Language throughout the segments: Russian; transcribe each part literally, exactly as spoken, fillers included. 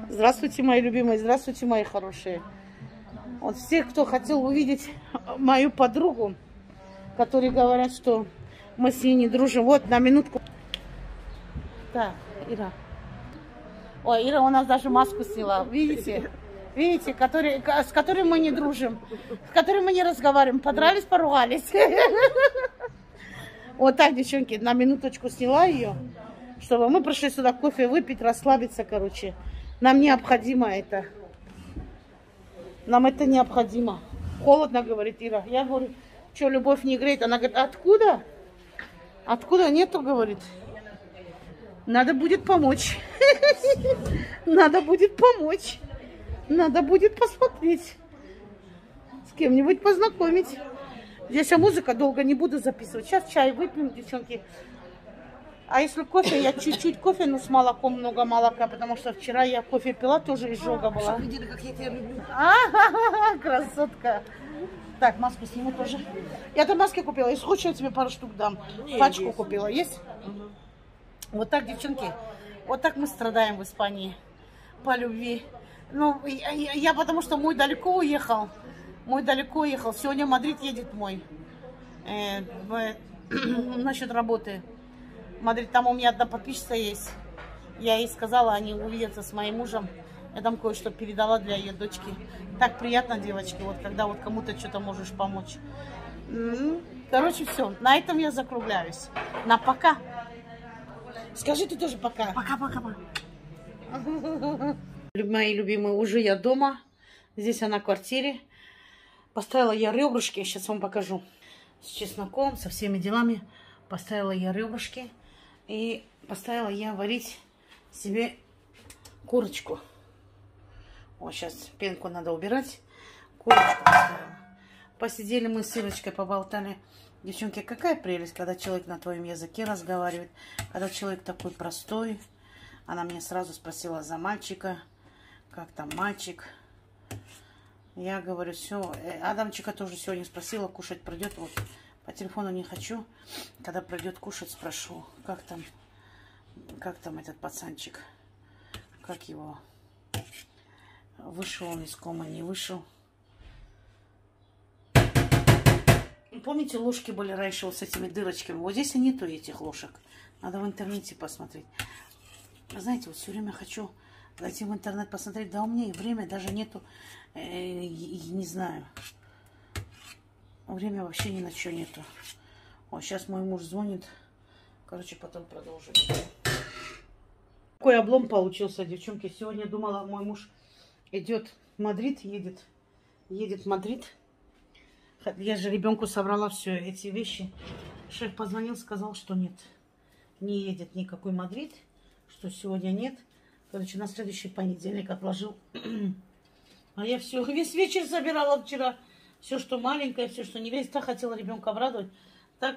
Здравствуйте, мои любимые, здравствуйте, мои хорошие. Вот все, кто хотел увидеть мою подругу, которые говорят, что мы с ней не дружим. Вот, на минутку. Так, Ира. Ой, Ира у нас даже маску сняла. Видите? Видите, который, с которой мы не дружим, с которой мы не разговариваем. Подрались, поругались. Вот так, девчонки, на минуточку сняла ее, чтобы мы пришли сюда кофе выпить, расслабиться, короче. Нам необходимо это. Нам это необходимо. Холодно, говорит Ира. Я говорю, что, любовь не греет? Она говорит, откуда? Откуда нету, говорит. Надо будет помочь. Надо будет помочь. Надо будет посмотреть. С кем-нибудь познакомить. Здесь а музыка долго не буду записывать. Сейчас чай выпьем, девчонки. А если кофе, я чуть-чуть кофе, но с молоком, много молока, потому что вчера я кофе пила, тоже изжога была. Чтобы видели, как я тебя люблю. А-ха-ха, красотка. Так, маску сниму тоже. Я там маски купила. Если хочешь, я тебе пару штук дам. Нет, Пачку есть. купила. Есть? Угу. Вот так, девчонки. Вот так мы страдаем в Испании. По любви. Ну, я, я, я потому что мой далеко уехал. Мой далеко уехал. Сегодня в Мадрид едет мой. Э, в, насчет работы. Мадрид, там у меня одна подписчица есть. Я ей сказала, они увидятся с моим мужем. Я там кое-что передала для ее дочки. Так приятно, девочки, вот когда вот кому-то что-то можешь помочь. Короче, все. На этом я закругляюсь. На пока. Скажи ты тоже пока. Пока-пока. Мои любимые, уже я дома. Здесь я на квартире. Поставила я ребрышки. Сейчас вам покажу. С чесноком, со всеми делами. Поставила я ребрышки. И поставила я варить себе курочку. Вот сейчас пенку надо убирать. Курочку поставила. Посидели мы с Ирочкой, поболтали. Девчонки, какая прелесть, когда человек на твоем языке разговаривает. Когда человек такой простой. Она меня сразу спросила за мальчика. Как там мальчик? Я говорю, все. Адамчика тоже сегодня спросила, кушать придет. Вот. По телефону не хочу. Когда придет кушать, спрошу, как там, как там этот пацанчик, как его, вышел он из комы, не вышел. Помните, ложки были раньше вот с этими дырочками? Вот здесь и нету этих ложек. Надо в интернете посмотреть. Знаете, вот все время хочу зайти в интернет посмотреть. Да у меня и время даже нету, э, не знаю. Время вообще ни на что нету. О, сейчас мой муж звонит. Короче, потом продолжим. Какой облом получился, девчонки. Сегодня думала, мой муж идет в Мадрид, едет. Едет в Мадрид. Я же ребенку собрала все эти вещи. Шеф позвонил, сказал, что нет. Не едет никакой Мадрид. Что сегодня нет. Короче, на следующий понедельник отложил. А я все, весь вечер собирала вчера. Все, что маленькое, все, что не весь. Так хотела ребенка обрадовать. Так,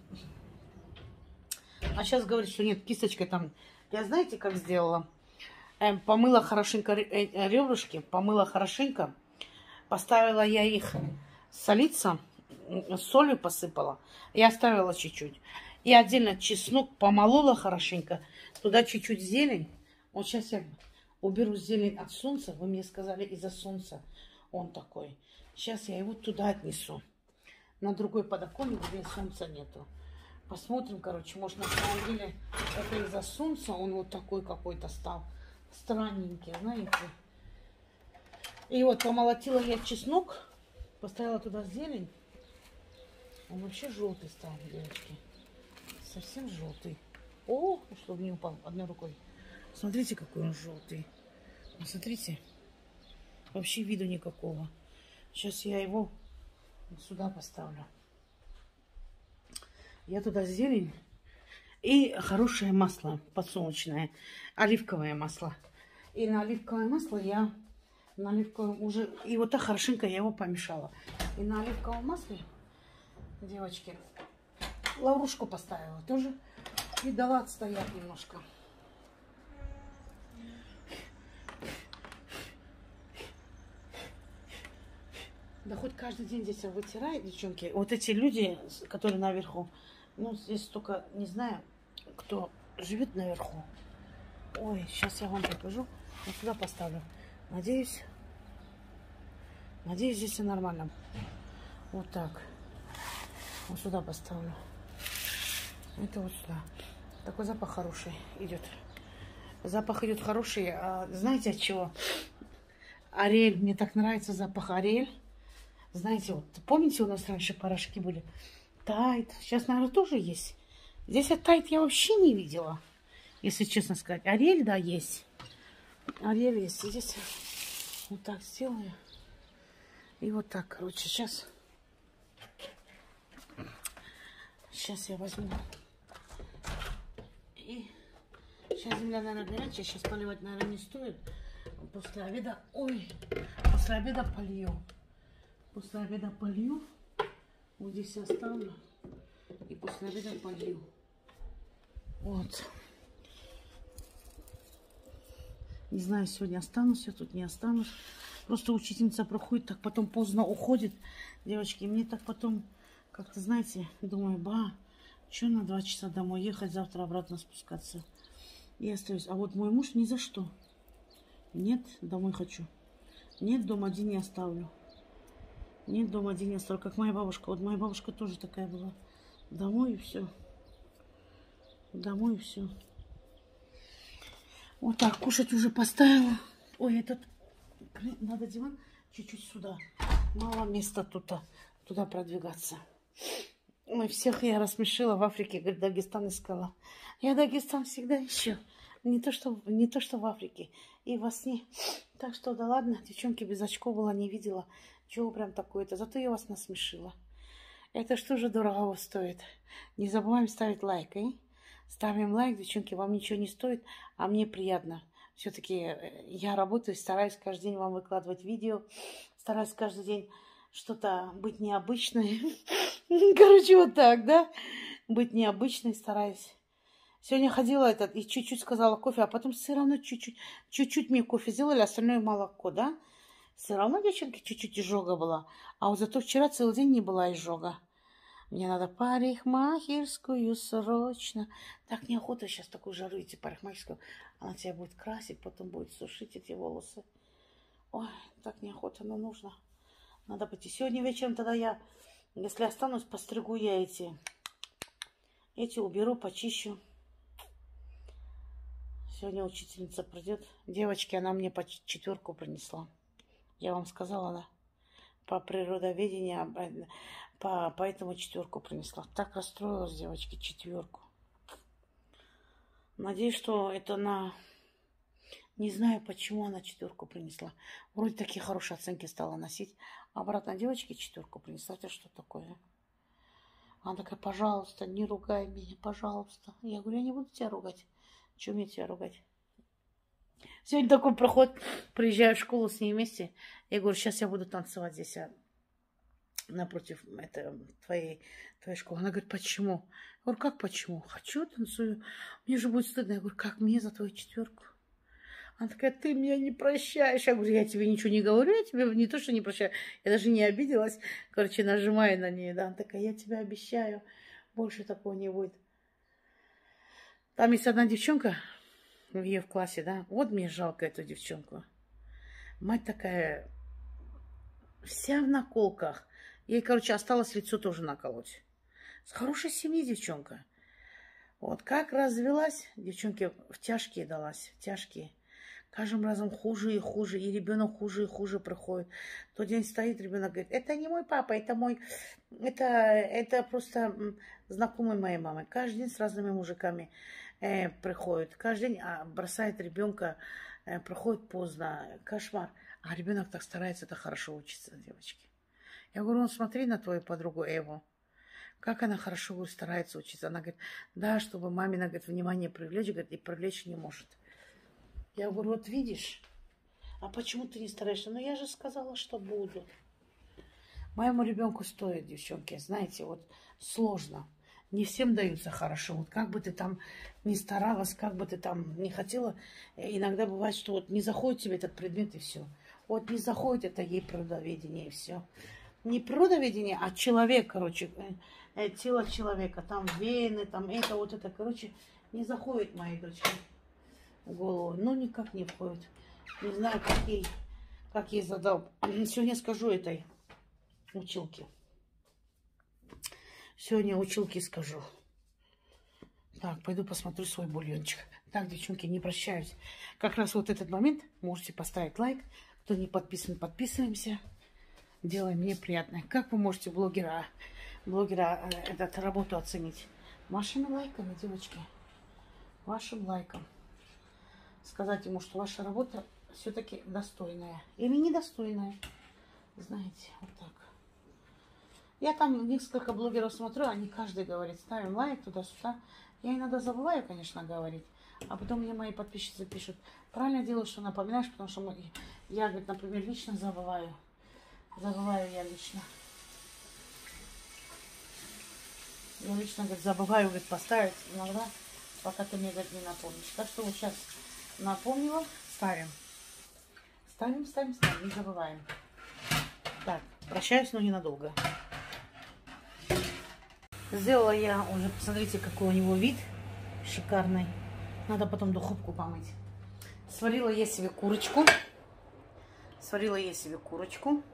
а сейчас говорит, что нет, кисточкой там. Я знаете, как сделала? Э, помыла хорошенько ребрышки, помыла хорошенько. Поставила я их солиться, с солью посыпала. И оставила чуть-чуть. И отдельно чеснок помолола хорошенько. Туда чуть-чуть зелень. Вот сейчас я уберу зелень от солнца. Вы мне сказали, из-за солнца он такой. Сейчас я его туда отнесу. На другой подоконник, где солнца нету. Посмотрим, короче. Может, на самом деле это из-за солнца он вот такой какой-то стал. Странненький, знаете. И вот помолотила я чеснок. Поставила туда зелень. Он вообще желтый стал, девочки. Совсем желтый. О, чтобы не упал одной рукой. Смотрите, какой он желтый. Смотрите. Вообще виду никакого. Сейчас я его сюда поставлю. Я туда зелень и хорошее масло подсолнечное, оливковое масло. И на оливковое масло я на оливковом уже и вот так хорошенько я его помешала. И на оливковом масле, девочки, лаврушку поставила тоже и дала отстоять немножко. Да хоть каждый день здесь вытирает, девчонки. Вот эти люди, которые наверху, ну, здесь только, не знаю, кто живет наверху. Ой, сейчас я вам покажу. Вот сюда поставлю. Надеюсь, надеюсь, здесь все нормально. Вот так. Вот сюда поставлю. Это вот сюда. Такой запах хороший идет. Запах идет хороший. А знаете от чего? Ариэль. Мне так нравится запах Ариэль. Знаете, вот помните, у нас раньше порошки были? Тайд. Сейчас, наверное, тоже есть. Здесь от Тайд я вообще не видела. Если честно сказать. Ариэль, да, есть. Ариэль есть. Здесь вот так сделаю. И вот так, короче, сейчас. Сейчас я возьму. И сейчас земля, наверное, горячая. Сейчас поливать, наверное, не стоит. После обеда, ой, после обеда полью. После обеда полью. Вот здесь оставлю. И после обеда полью. Вот. Не знаю, сегодня останусь я тут, не останусь. Просто учительница проходит, так потом поздно уходит. Девочки, мне так потом, как-то, знаете, думаю, ба, что на два часа домой ехать, завтра обратно спускаться. И остаюсь. А вот мой муж ни за что. Нет, домой хочу. Нет, дом один не оставлю. Нет, дом один не оставлю. Как моя бабушка. Вот моя бабушка тоже такая была. Домой и все. Домой и все. Вот так, кушать уже поставила. Ой, этот... Надо диван чуть-чуть сюда. Мало места тут, туда продвигаться. Ой, всех я рассмешила в Африке, говорит, Дагестан искала. Я Дагестан всегда ищу. Не то, что, не то, что в Африке. И во сне. Так что, да ладно, девчонки, без очков была, не видела. Чего прям такое-то. Зато я вас насмешила. Это что же дорого стоит. Не забываем ставить лайк, и? Ставим лайк, девчонки, вам ничего не стоит, а мне приятно. Все-таки я работаю, стараюсь каждый день вам выкладывать видео. Стараюсь каждый день что-то быть необычной. Короче, вот так, да? Быть необычной стараюсь. Сегодня ходила этот и чуть-чуть сказала кофе, а потом все равно чуть-чуть, чуть-чуть мне кофе сделали, остальное молоко, да? Все равно, девчонки, чуть-чуть изжога была. А вот зато вчера целый день не была изжога. Мне надо парикмахерскую срочно. Так неохота сейчас такую жару идти парикмахерскую. Она тебя будет красить, потом будет сушить эти волосы. Ой, так неохота, но нужно. Надо пойти. Сегодня вечером тогда я, если останусь, постригу я эти. Эти уберу, почищу. Сегодня учительница придет. Девочки, она мне по четверку принесла. Я вам сказала, да? По природоведению, по, поэтому четверку принесла. Так расстроилась, девочки, четверку. Надеюсь, что это на... Не знаю, почему она четверку принесла. Вроде такие хорошие оценки стала носить. Обратно девочки четверку принесла. Это что такое? Она такая, пожалуйста, не ругай меня, пожалуйста. Я говорю, я не буду тебя ругать. Чего мне тебя ругать? Сегодня такой проход. Приезжаю в школу с ней вместе. Я говорю, сейчас я буду танцевать здесь, а напротив это, твоей, твоей школы. Она говорит, почему? Я говорю, как почему? Хочу, танцую. Мне же будет стыдно. Я говорю, как мне за твою четверку? Она такая, ты меня не прощаешь. Я говорю, я тебе ничего не говорю, я тебе не то, что не прощаю. Я даже не обиделась. Короче, нажимаю на нее. Да. Она такая, я тебе обещаю, больше такого не будет. Там есть одна девчонка, в ее в классе, да. Вот мне жалко эту девчонку. Мать такая, вся в наколках. Ей, короче, осталось лицо тоже наколоть. С хорошей семьи девчонка. Вот как развелась, девчонке в тяжкие далась, в тяжкие. Каждым разом хуже и хуже, и ребенок хуже и хуже приходит. Тот день стоит, ребенок говорит, это не мой папа, это мой, это, это просто знакомый моей мамы. Каждый день с разными мужиками э, приходит. Каждый день а, бросает ребенка, э, приходит поздно, кошмар. А ребенок так старается, это хорошо учится, девочки. Я говорю, ну смотри на твою подругу Эву. Как она хорошо, говорю, старается учиться. Она говорит, да, чтобы мамина, говорит, внимание привлечь, говорит, и привлечь не может. Я говорю, вот видишь, а почему ты не стараешься? Ну, я же сказала, что буду. Моему ребенку стоит, девчонки, знаете, вот сложно. Не всем даются хорошо. Вот как бы ты там ни старалась, как бы ты там не хотела, иногда бывает, что вот не заходит тебе этот предмет и все. Вот не заходит это ей природоведение и все. Не природоведение, а человек, короче, тело человека, там вены, там это, вот это, короче, не заходит, мои дочки, в голову. Ну, никак не входит. Не знаю, как ей, как ей задал. Сегодня скажу этой училке. Сегодня училке скажу. Так, пойду посмотрю свой бульончик. Так, девчонки, не прощаюсь. Как раз вот этот момент можете поставить лайк. Кто не подписан, подписываемся. Делай мне приятно. Как вы можете блогера, блогера эту работу оценить? Вашими лайками, девочки. Вашим лайком. Сказать ему, что ваша работа все-таки достойная. Или недостойная. Знаете, вот так. Я там несколько блогеров смотрю, они каждый говорит, ставим лайк туда-сюда. Я иногда забываю, конечно, говорить. А потом мне мои подписчицы пишут, правильно делаю, что напоминаешь, потому что я, говорит, например, лично забываю. Забываю я лично. Я лично, говорит, забываю, говорит, поставить иногда, пока ты мне, говорит, не напомнишь. Так что вот сейчас напомнила, ставим. Ставим, ставим, ставим, не забываем. Так, прощаюсь, но ненадолго. Сделала я уже, посмотрите, какой у него вид шикарный. Надо потом духовку помыть. Сварила я себе курочку. Сварила я себе курочку.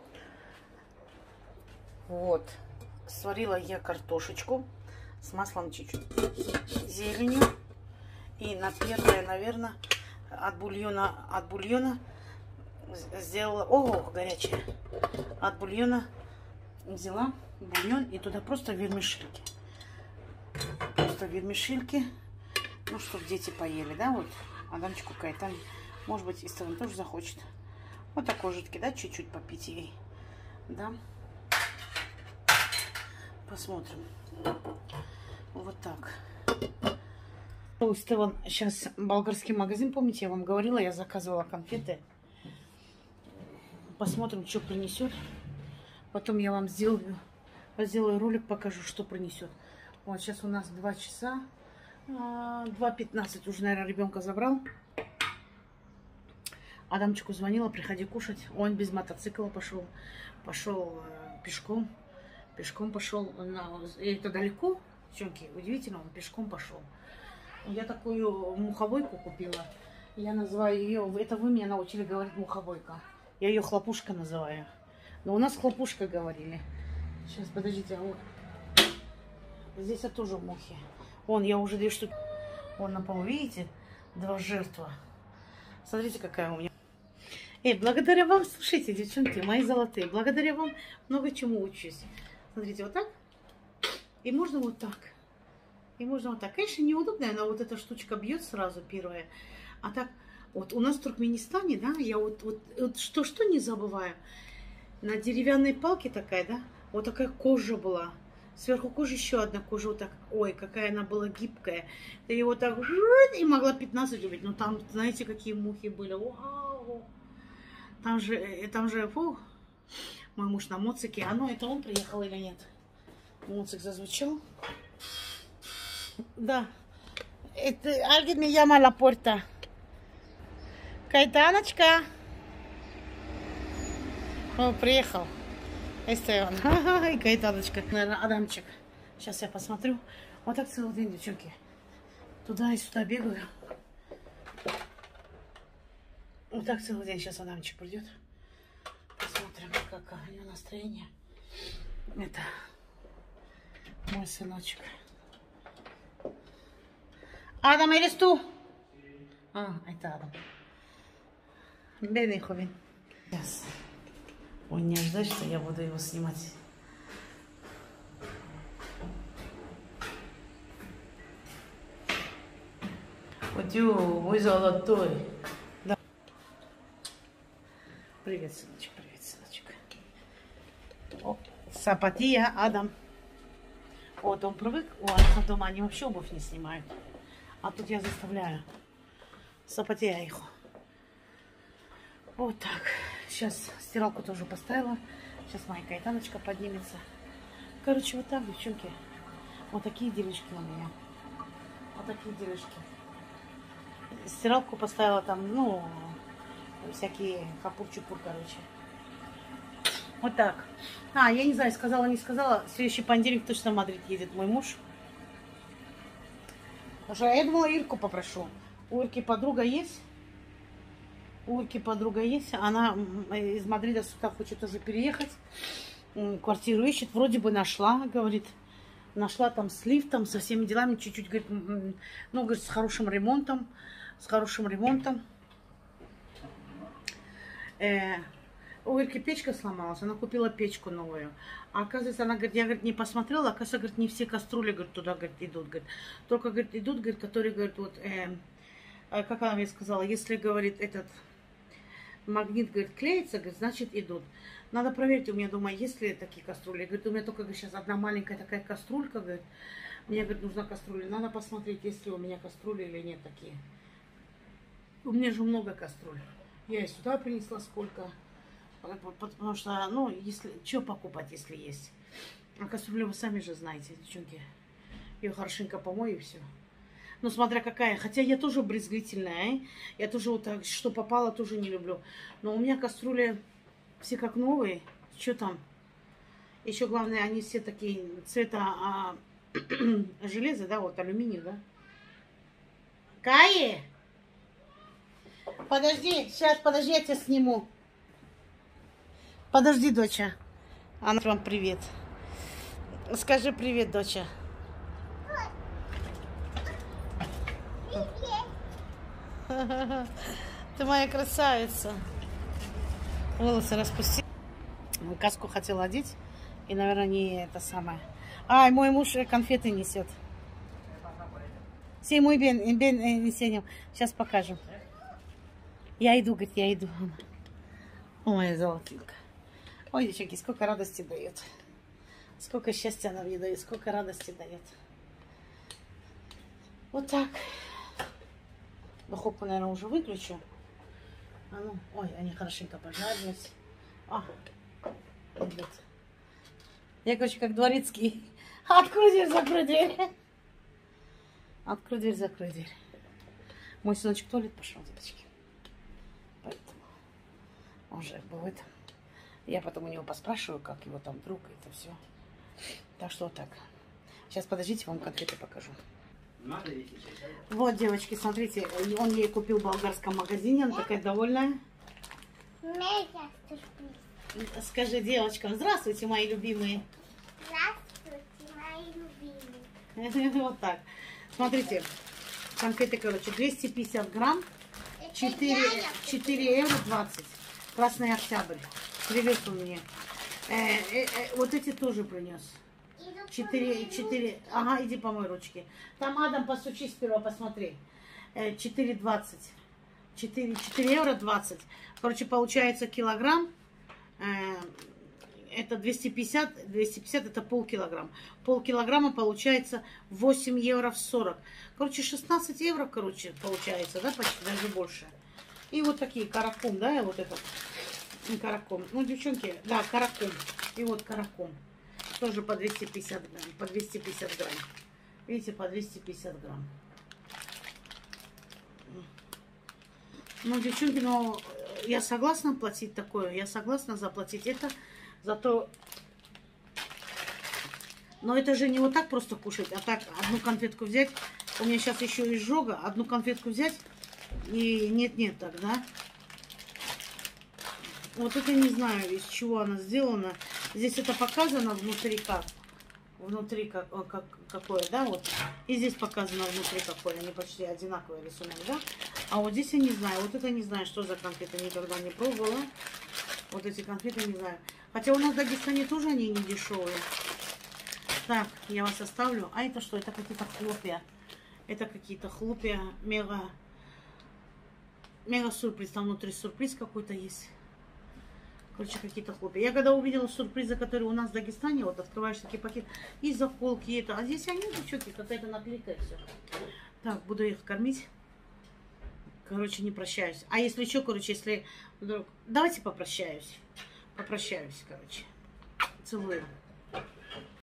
Вот. Сварила я картошечку с маслом чуть-чуть, зеленью. И на первое, наверное, от бульона, от бульона сделала... О, горячая. От бульона взяла бульон и туда просто вермишельки. Просто вермишельки. Ну, чтобы дети поели, да, вот. Адамчику Кайтан, может быть, из того тоже захочет. Вот такой жидкий, да, чуть-чуть попить ей. Да. Посмотрим. Вот так. Стеван, сейчас болгарский магазин, помните, я вам говорила, я заказывала конфеты. Посмотрим, что принесет. Потом я вам сделаю, сделаю ролик, покажу, что принесет. Вот сейчас у нас два часа. два пятнадцать уже, наверное, ребенка забрал. Адамчику звонила, приходи кушать. Он без мотоцикла пошел. Пошел э, пешком. Пешком пошел. На... Это далеко, девчонки, удивительно, он пешком пошел. Я такую мухобойку купила. Я называю ее, это вы меня научили говорить мухобойка. Я ее хлопушка называю. Но у нас хлопушка говорили. Сейчас, подождите. Вот. Здесь это тоже мухи. Вон, я уже две штуки. Вон на полу, видите? Два жертва. Смотрите, какая у меня. Эй, благодаря вам, слушайте, девчонки, мои золотые, благодаря вам много чему учусь. Смотрите, вот так. И можно вот так. И можно вот так. Конечно, неудобно, но вот эта штучка бьет сразу первая. А так, вот у нас в Туркменистане, да, я вот, вот, вот что-что не забываю. На деревянной палке такая, да, вот такая кожа была. Сверху кожи еще одна кожа, вот так, ой, какая она была гибкая. Ты ее вот так, и могла пятнадцать убить. Ну там, знаете, какие мухи были. Вау! Там же, там же, фу, мой муж на моцике. А ну, это он приехал или нет? Моцик зазвучал. Да. Это alguien me llama a la puerta. Кайтаночка. О, приехал. Это он. Ага, и Кайтаночка. Наверное, Адамчик. Сейчас я посмотрю. Вот так целый день, девчонки. Туда и сюда бегаю. Вот так целый день. Сейчас Адамчик придет. Посмотрим, как у него настроение. Это мой сыночек. Адам, eres tú? А, это Адам. Ven, hijo, ven. Сейчас. Он не ждет, что я буду его снимать. Утю, мой золотой. Да. Привет, сыночек, привет, сыночек. О, сапатия, Адам. Вот он привык, у нас дома они вообще обувь не снимают. А тут я заставляю. Сапатия их. Вот так. Сейчас стиралку тоже поставила. Сейчас моя Кайтаночка поднимется. Короче, вот так, девчонки. Вот такие делишки у меня. Вот такие делишки. Стиралку поставила там, ну, всякие хапур-чупур, короче. Вот так. А, я не знаю, сказала, не сказала. В следующий понедельник точно в Мадрид едет мой муж. Уже я думала, Ирку попрошу. У Ирки подруга есть. У Ульки подруга есть. Она из Мадрида сюда хочет тоже переехать. Квартиру ищет. Вроде бы нашла, говорит. Нашла там с лифтом, со всеми делами. Чуть-чуть, говорит, ну, говорит, с хорошим ремонтом. С хорошим ремонтом. Э, у Ильки печка сломалась. Она купила печку новую. А оказывается, она говорит, я, говорит, не посмотрела. Оказывается, говорит, не все кастрюли, говорит, туда, говорит, идут. Говорит. Только, говорит, идут, говорит, которые, говорит, вот... Э, как она мне сказала, если, говорит, этот магнит, говорит, клеится, говорит, значит, идут. Надо проверить у меня дома, есть ли такие кастрюли. Говорит, у меня только, говорит, сейчас одна маленькая такая кастрюлька, говорит. Мне, говорит, нужна кастрюля. Надо посмотреть, есть ли у меня кастрюли или нет такие. У меня же много кастрюль. Я и сюда принесла сколько. Потому что, ну, если, что покупать, если есть. А кастрюлю вы сами же знаете, девчонки. Ее хорошенько помою и все. Ну, смотря какая. Хотя я тоже брезгливительная. Э? Я тоже вот так, что попало, тоже не люблю. Но у меня кастрюли все как новые. Что там? Еще главное, они все такие цвета а, железа, да, вот алюминий, да. Каи! Подожди, сейчас, подожди, я тебя сниму. Подожди, доча. Она вам привет. Скажи привет, доча. Ты моя красавица. Волосы распусти. Каску хотела одеть. И, наверное, не это самое. Ай, мой муж конфеты несет. Сей мой бен, бен несенем. Сейчас покажем. Я иду, говорит, я иду. О, моя золотинка. Ой, девчонки, сколько радости дает. Сколько счастья она мне дает, сколько радости дает. Вот так. Духовку, наверное, уже выключу. А ну, ой, они хорошенько пожарились. А, идет. Я, короче, как дворецкий. Открой дверь, закрой дверь. Открой дверь, закрой дверь. Мой сыночек в туалет пошел, девочки. Поэтому уже будет. Я потом у него поспрашиваю, как его там друг, это все. Так что вот так. Сейчас, подождите, вам конфеты покажу. Вот, девочки, смотрите, он ей купил в болгарском магазине, она такая довольная. Скажи девочкам, здравствуйте, мои любимые. Здравствуйте, мои любимые. Вот так. Смотрите, конфеты, короче, двести пятьдесят грамм, четыре евро двадцать. Красный Октябрь. Привет он мне. Э, э, э, вот эти тоже принес. четыре, четыре, ага, иди помой ручки. Там, Адам, постучи сперва, посмотри. четыре двадцать. четыре, четыре евро двадцать. Короче, получается килограмм. Это двести пятьдесят. двести пятьдесят это полкилограмма. Полкилограмма получается восемь евро сорок. Короче, шестнадцать евро, короче, получается, да, почти даже больше. И вот такие каракум, да, и вот этот каракум. Ну, девчонки, да, каракум. И вот каракум. Тоже по двести пятьдесят грамм. По двести пятьдесят грамм. Видите, по двести пятьдесят грамм. Ну, девчонки, ну, я согласна платить такое. Я согласна заплатить это. Зато... Но это же не вот так просто кушать, а так одну конфетку взять. У меня сейчас еще изжога. Одну конфетку взять. И нет-нет так, да? Вот это не знаю, из чего она сделана. Здесь это показано внутри как. Внутри как, как, какое, да, вот. И здесь показано внутри какое. Они почти одинаковые рисунок, да. А вот здесь я не знаю. Вот это не знаю, что за конфеты. Никогда не пробовала. Вот эти конфеты не знаю. Хотя у нас в Дагестане тоже они не дешевые. Так, я вас оставлю. А это что? Это какие-то хлопья. Это какие-то хлопья. Мега... Мега сюрприз. Там внутри сюрприз какой-то есть. Короче, какие-то хлопья. Я когда увидела сюрпризы, которые у нас в Дагестане, вот открываешь такие пакеты, и заколки, это. А здесь они, девчонки, какая-то наклейка и все. Так, буду их кормить. Короче, не прощаюсь. А если что, короче, если вдруг... Давайте попрощаюсь. Попрощаюсь, короче. Целую.